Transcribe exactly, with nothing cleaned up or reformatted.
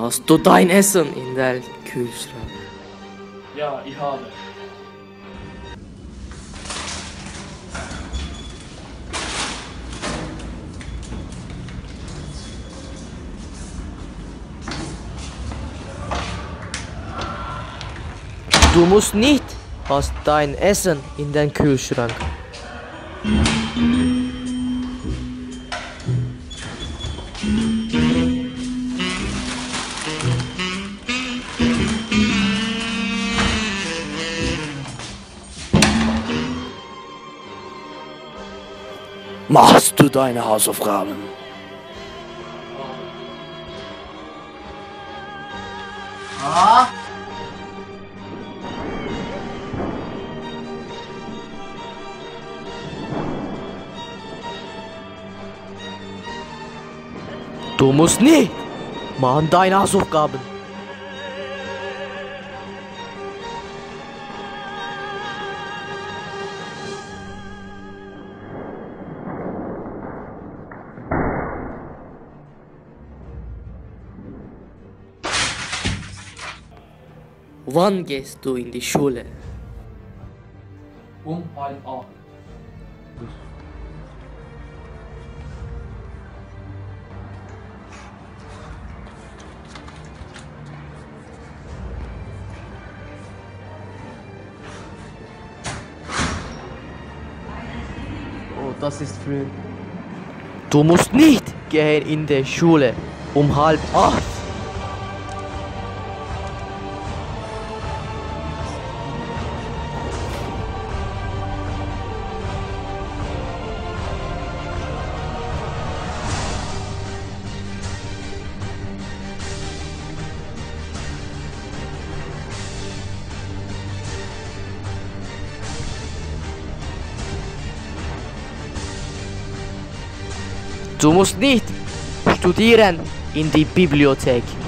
Hast du dein Essen in der Kühlschrank? Ja, ich habe. Du musst nicht. Hast dein Essen in den Kühlschrank? Machst du deine Hausaufgaben? Ah? Du musst nicht. Machen deine Hausaufgaben. Wann gehst du in die Schule? Um halb acht. Oh, das ist früh. Du musst nicht gehen in die Schule um halb acht. Du musst nicht studieren in die Bibliothek.